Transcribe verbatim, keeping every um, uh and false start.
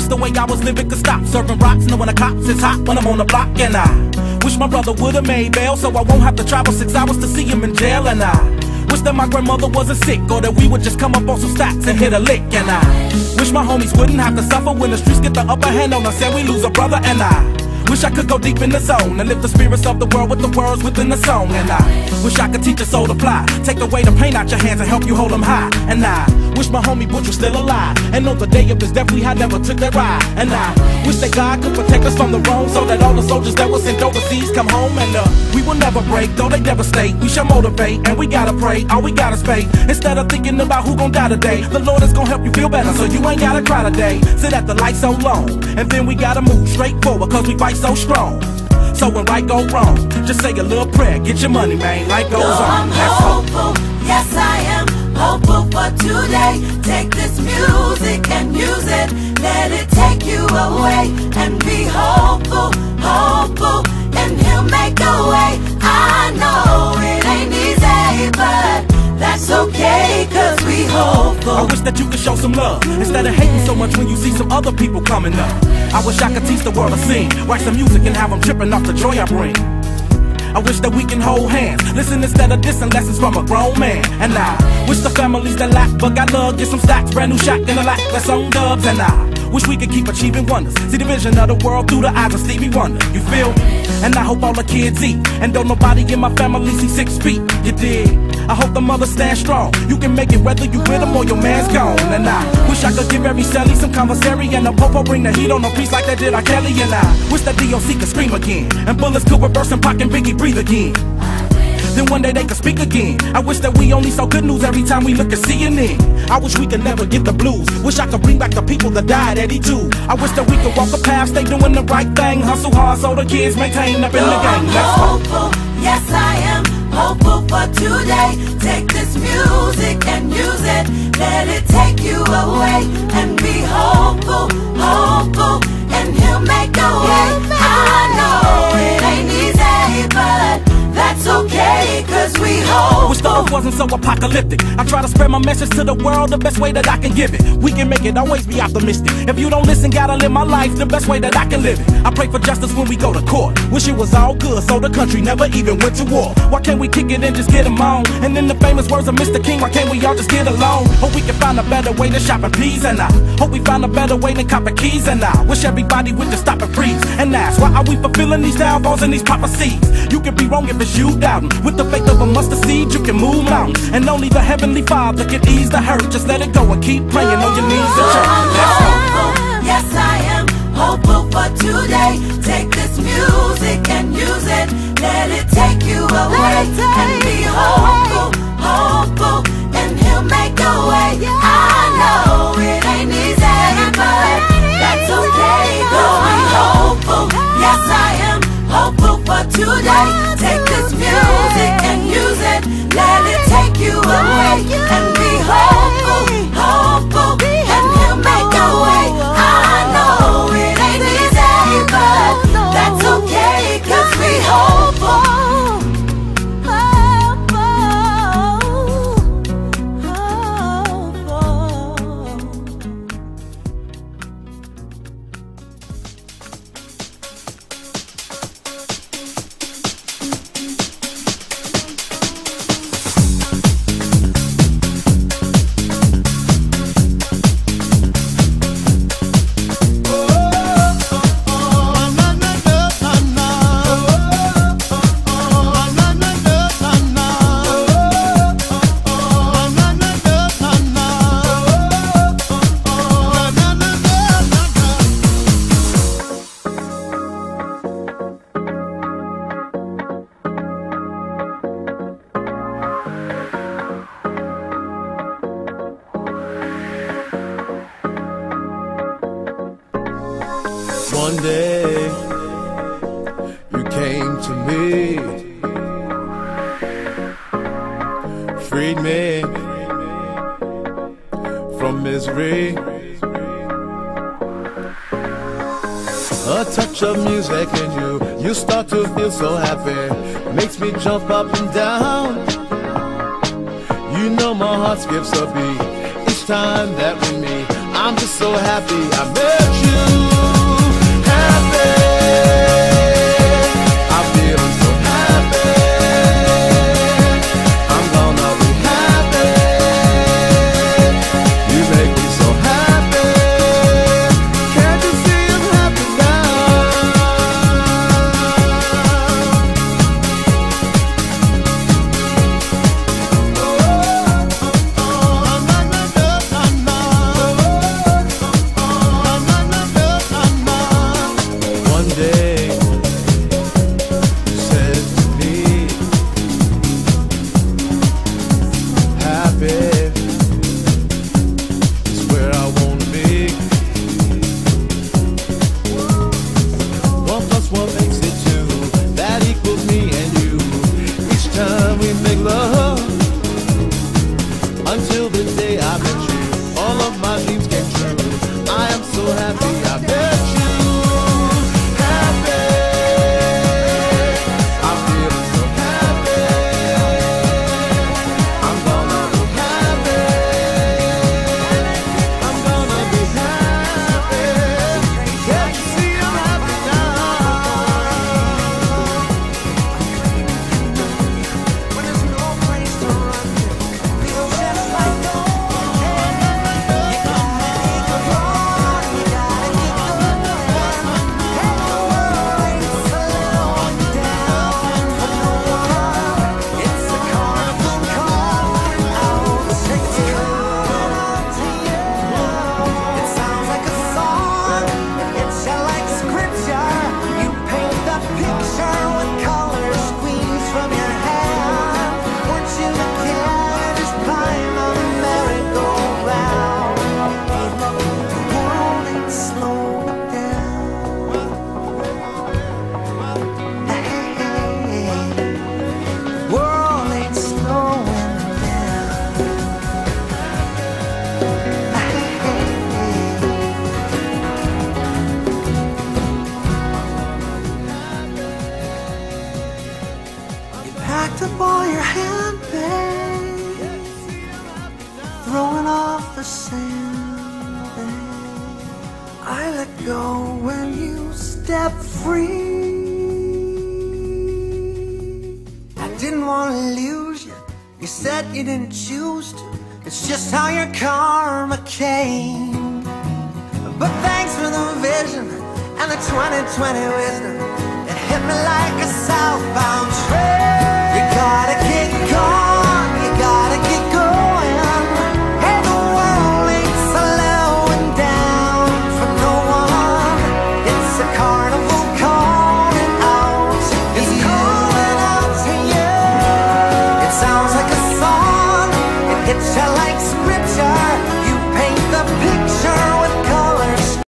wish the way I was living could stop. Serving rocks, knowing the cops is hot when I'm on the block. And I wish my brother would've made bail, so I won't have to travel six hours to see him in jail. And I wish that my grandmother wasn't sick, or that we would just come up on some stacks and hit a lick. And I wish my homies wouldn't have to suffer when the streets get the upper hand on us and we lose a brother. And I wish I could go deep in the zone and lift the spirits of the world with the words within the song. And I wish I could teach a soul to fly, take away the pain out your hands and help you hold them high. And I wish my homie Butch was still alive, and on the day of his death we had never took that ride. And I wish that God could protect us from the wrong, so that all the soldiers that were sent overseas come home. And uh, we will never break, though they devastate. We shall motivate, and we gotta pray, all we gotta spay. Instead of thinking about who gon' die today, the Lord is gon' help you feel better, so you ain't gotta cry today. Sit at the light so long, and then we gotta move straight forward, cause we fight so strong. So when right go wrong, just say a little prayer, get your money, man, life goes no, on. I'm hopeful, yes I am hopeful for today. Take this music and use it, let it take you away. And be hopeful, hopeful, and he'll make a way. I know it ain't easy, but that's okay, cause we hopeful. I wish that you could show some love, instead of hating so much when you see some other people coming up. I wish I could teach the world to sing, write some music and have them tripping off the joy I bring. I wish that we can hold hands, listen instead of dissing, lessons from a grown man. And I wish the families that lack but got love get some stacks, brand new shack in a lack, that's on dubs. And I wish we could keep achieving wonders, see the vision of the world through the eyes of Stevie Wonder. You feel me? And I hope all the kids eat, and don't nobody in my family see six feet. You dig? I hope the mothers stand strong. You can make it whether you with them or your man's gone. And I wish I could give every Sally some conversary, and a popo bring the heat on a piece like they did R. Kelly. And I wish that D O C could scream again, and bullets could reverse and Pac and Biggie breathe again. Then one day they could speak again. I wish that we only saw good news every time we look at C N N. I wish we could never get the blues. Wish I could bring back the people that died at eighty-two. I wish that we could walk a path, stay doing the right thing, hustle hard so the kids maintain up in the game. Let's go. Hopeful, yes I am hopeful for today. Take this music and use it, let it take you away. And be hopeful, hopeful, and he'll make a way. I know it ain't easy, but that's okay, cause we hope. Wish the earth wasn't so apocalyptic. I try to spread my message to the world the best way that I can give it. We can make it, always be optimistic. If you don't listen, gotta live my life the best way that I can live it. I pray for justice when we go to court. Wish it was all good, so the country never even went to war. Why can't we kick it and just get them on? And in the famous words of Mister King, why can't we all just get along? Hope we can find a better way than shopping peas. And I hope we find a better way than copping keys. And I wish everybody would just stop and freeze and ask, why are we fulfilling these downfalls and these prophecies? You can be wrong if it's you doubting. With the faith of a mustard seed, you can move mountains. And only the Heavenly Father can ease the hurt. Just let it go and keep praying on your knees in church. Let's go. Yes, I am hopeful for today. Take this music and use it, let it take you away. And be hopeful, hopeful, and he'll make a way. I know it ain't easy, but that's okay, cause we hopeful. Yes, I am hopeful for today. Take this music and use it, let it take you away. And be hopeful, hopeful, and he'll make a way. I know it ain't easy, but that's okay, cause we hopeful. One day you came to me, freed me from misery. A touch of music in you, you start to feel so happy. Makes me jump up and down. You know my heart skips a beat each time that we meet. I'm just so happy I met you. Happy, I'm feeling so happy. I'm gonna be happy. You make me so happy. Can't you see I'm happy now? One day you said to me, happy is where I wanna be. One plus one makes it two. That equals me and you. Each time we make love, until the day I met you, all of my dreams came true. I am so happy I met you. Happy, I'm feeling so happy. I'm gonna be happy. I'm gonna be happy. Can't you see I'm happy now? When there's no place to run to, feel just like home. You can make a run, you gotta keep going. And the world ain't slowing down for no one. It's a carnival calling out to you. It sounds like a song, it hits you like scripture. You paint the picture with colors squeezed from your hand. Weren't you the kid just flying on a merry-go-round? The world ain't slowing down. Hey, world ain't slowing down. You packed up all your handbags, throwing off the sandbags. I let go when you stepped free. I didn't want to lose you. You said you didn't choose to. It's just how your karma came. But thanks for the vision and the twenty twenty wisdom. It hit me like a southbound train. You gotta get gone, you gotta get going. Hey, the world ain't slowing down for no one. It's a carnival calling out to you. It's calling out to you. It sounds like a song, it hits you like scripture.